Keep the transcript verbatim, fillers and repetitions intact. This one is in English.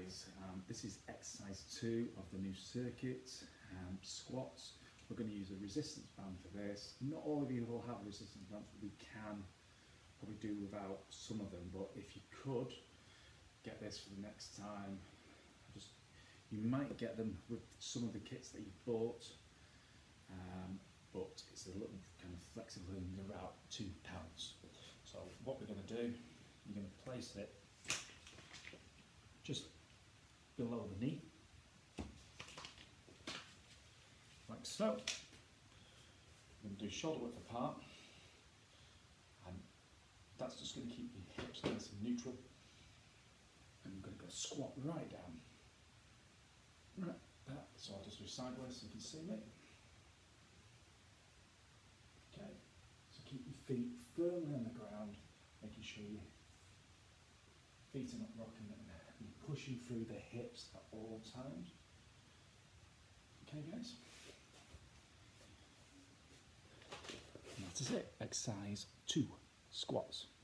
guys, um, this is exercise two of the new circuit, um, squats. We're going to use a resistance band for this. Not all of you will have resistance bands, but we can probably do without some of them, but if you could get this for the next time, just you might get them with some of the kits that you've bought, um, but it's a little kind of flexible and they're about two pounds. So what we're going to do, you're going to place it just below the knee, like so. We're going to do shoulder width apart, and that's just going to keep your hips nice and neutral. And I'm going to go squat right down, right that. So I'll just do sideways so you can see me. Okay, so keep your feet firmly on the ground, making sure your feet are not rocking and pushing through the hips at all times. Okay guys? And that is it, exercise two, squats.